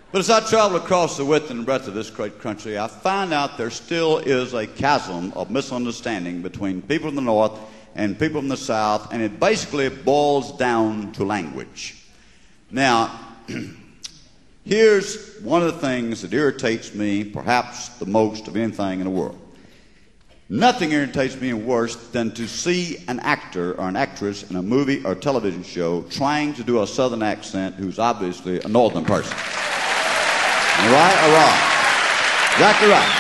But as I travel across the width and breadth of this great country, I find out there still is a chasm of misunderstanding between people from the North and people from the South, and it basically boils down to language. Now, here's one of the things that irritates me perhaps the most of anything in the world. Nothing irritates me worse than to see an actor or an actress in a movie or television show trying to do a Southern accent who's obviously a Northern person. Right or wrong? Exactly right.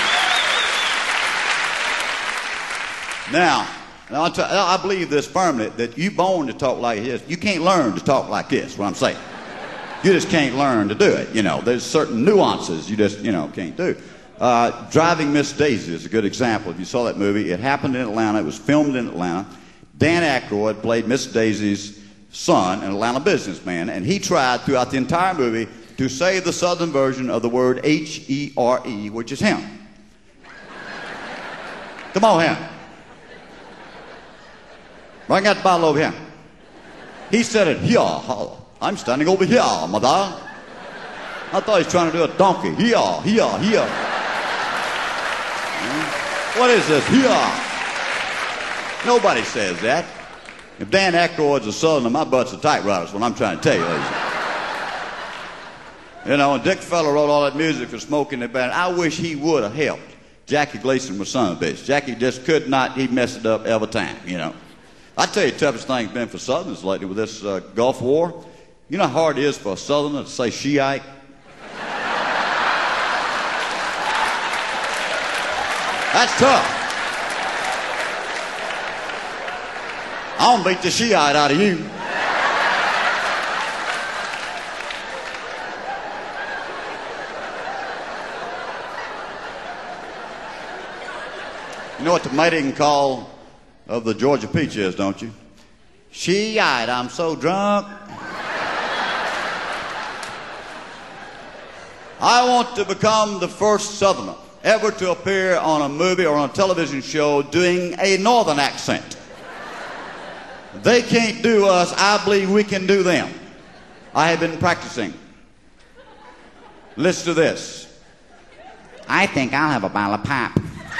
Now I believe this firmly, that you're born to talk like this. You can't learn to talk like this, what I'm saying. You just can't learn to do it. You know, there's certain nuances you just, can't do. Driving Miss Daisy is a good example. If you saw that movie, it happened in Atlanta. It was filmed in Atlanta. Dan Aykroyd played Miss Daisy's son, an Atlanta businessman, and he tried throughout the entire movie to say the Southern version of the word H-E-R-E, which is him. Come on, him. Bring that bottle over here. He said it here. I'm standing over here, mother. I thought he was trying to do a donkey. Here. What is this? Here. Nobody says that. If Dan Aykroyd's a Southerner, my butt's a typewriter. That's what I'm trying to tell you, ladies. And Dick Feller wrote all that music for Smokey and the Bandit. I wish he would have helped. Jackie Gleason was son of a bitch. Jackie just could not. He messed it up every time, I tell you, the toughest thing's been for Southerners lately with this Gulf War. You know how hard it is for a Southerner to say Shiite? That's tough. I'm gonna beat the Shiite out of you. You know what the mating call of the Georgia peach is, don't you? Shiite, I'm so drunk. I want to become the first Southerner ever to appear on a movie or on a television show doing a Northern accent. They can't do us. I believe we can do them. I have been practicing. Listen to this. I think I'll have a bottle of pop.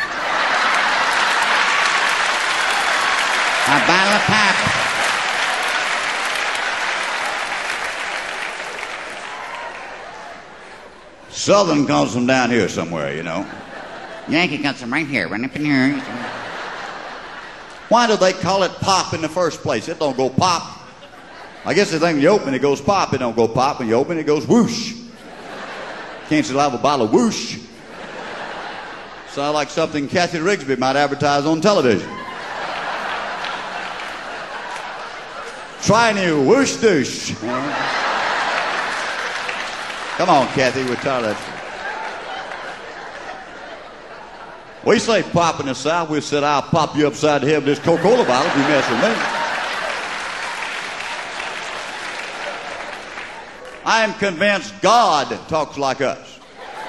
A bottle of pop. Southern comes from down here somewhere, Yankee comes from right here, right up in here. Why do they call it pop in the first place? It don't go pop. I guess the thing when you open it goes pop. It don't go pop. When you open it goes whoosh. Can't you have a bottle of whoosh? Sounds like something Kathy Rigsby might advertise on television. Try new whoosh douche. Come on, Kathy, we're tired of that. We say pop in the South. We said, I'll pop you upside the head with this Coca-Cola bottle if you mess with me. I am convinced God talks like us.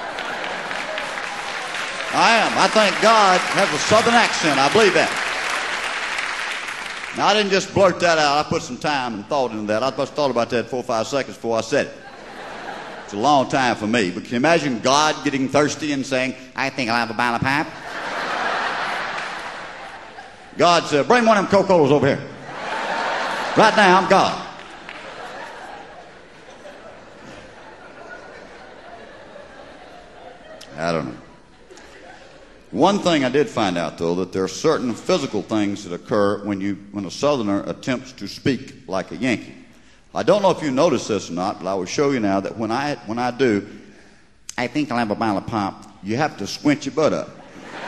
I am. I think God has a Southern accent. I believe that. Now, I didn't just blurt that out. I put some time and thought into that. I must have thought about that 4 or 5 seconds before I said it. It's a long time for me. But can you imagine God getting thirsty and saying, I think I'll have a bottle of pop? God said, bring one of them Coca-Colas over here. Right now, I'm God. I don't know. One thing I did find out, though, that there are certain physical things that occur when a Southerner attempts to speak like a Yankee. I don't know if you notice this or not, but I will show you now that when I do, I think I'll have a bottle of pop, you have to squint your butt up.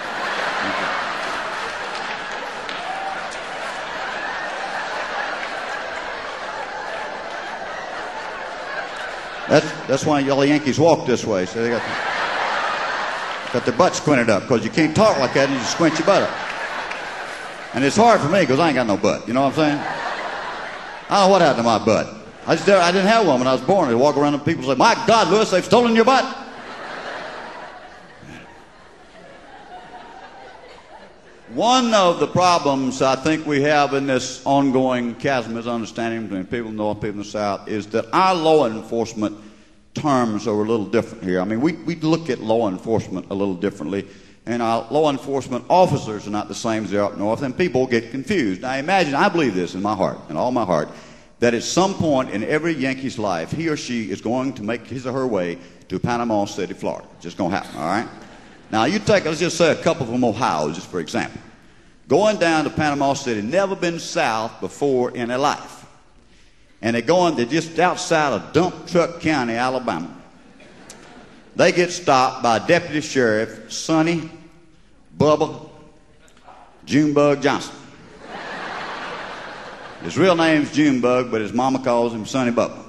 That's why y'all Yankees walk this way. So they got their butt squinted up, because you can't talk like that and you just squint your butt up. And it's hard for me because I ain't got no butt. You know what I'm saying? I don't know what happened to my butt. I didn't have one when I was born. I'd walk around and people say, my God, Lewis, they've stolen your butt. One of the problems I think we have in this ongoing chasm, misunderstanding between people in the North and people in the South, is that our law enforcement terms are a little different here. I mean, we look at law enforcement a little differently, and our law enforcement officers are not the same as they are up north, and people get confused. Now, imagine, I believe this in my heart, in all my heart, that at some point in every Yankee's life, he or she is going to make his or her way to Panama City, Florida. It's just going to happen, all right? Now, you take, let's just say a couple from Ohio, just for example. Going down to Panama City, never been south before in their life. And they're just outside of Dump Truck County, Alabama. They get stopped by Deputy Sheriff Sonny Bubba Junebug Johnson. His real name's Junebug, but his mama calls him Sonny Bubba.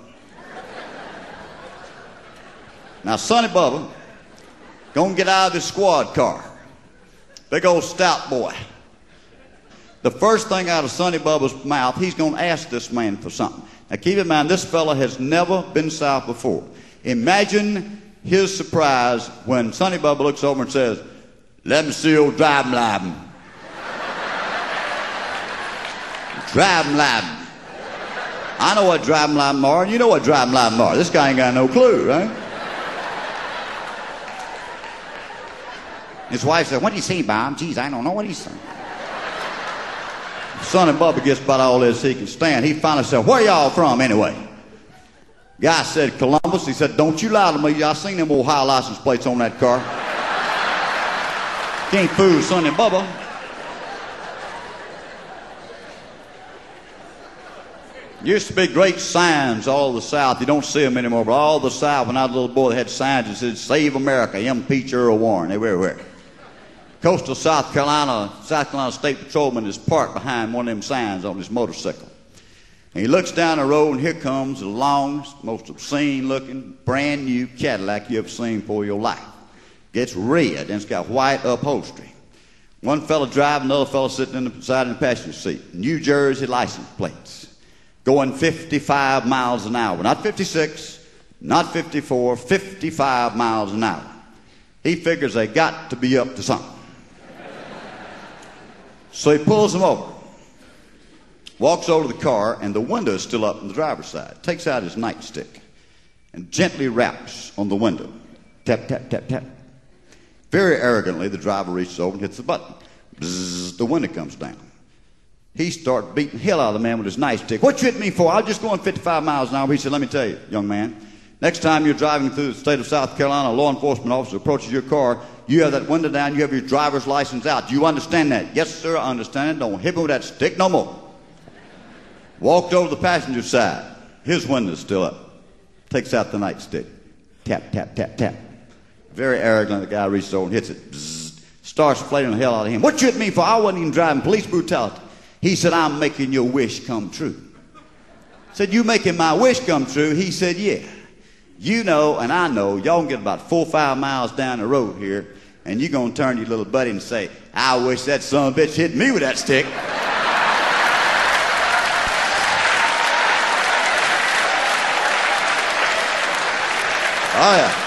Now, Sonny Bubba gonna get out of his squad car. Big old stout boy. The first thing out of Sonny Bubba's mouth, he's gonna ask this man for something. Now, keep in mind, this fella has never been south before. Imagine his surprise when Sonny Bubba looks over and says, "Let me see your driving license." Driving license. I know what driving license are, and you know what driving license are. This guy ain't got no clue, right? His wife said, "What did he say, Bob? Geez, I don't know what he said." Sonny Bubba gets about all this he can stand. He finally said, "Where y'all from anyway?" Guy said, "Columbus." He said, "Don't you lie to me. I seen them Ohio license plates on that car." Can't fool Sonny Bubba. Used to be great signs all over the South. You don't see them anymore, but all the South, when I was a little boy, they had signs that said, "Save America, impeach Earl Warren." They were everywhere. Coastal South Carolina State Patrolman is parked behind one of them signs on his motorcycle. And he looks down the road, and here comes the longest, most obscene-looking, brand-new Cadillac you ever seen for your life. Gets red, and it's got white upholstery. One fella driving, another fella sitting in the side in the passenger seat. New Jersey license plates. Going 55 miles an hour. Not 56, not 54, 55 miles an hour. He figures they got to be up to something. So he pulls them over. Walks over to the car, and the window is still up on the driver's side. Takes out his nightstick and gently raps on the window. Tap, tap, tap, tap. Very arrogantly, the driver reaches over and hits the button. Bzzz, the window comes down. He starts beating the hell out of the man with his nightstick. "What you hit me for? I was just going 55 miles an hour. He said, "Let me tell you, young man, next time you're driving through the state of South Carolina, a law enforcement officer approaches your car, you have that window down, you have your driver's license out. Do you understand that?" "Yes, sir, I understand it. Don't hit me with that stick no more." Walked over to the passenger side. His window's still up. Takes out the nightstick. Tap, tap, tap, tap. Very arrogant, the guy reaches over and hits it. Bzzz. Starts flaying the hell out of him. "What you hit me for? I wasn't even driving. Police brutality." He said, "I'm making your wish come true." Said, "You making my wish come true?" He said, "Yeah. You know and I know y'all can get about 4 or 5 miles down the road here, and you're going to turn to your little buddy and say, 'I wish that son of a bitch hit me with that stick.'" Oh, yeah.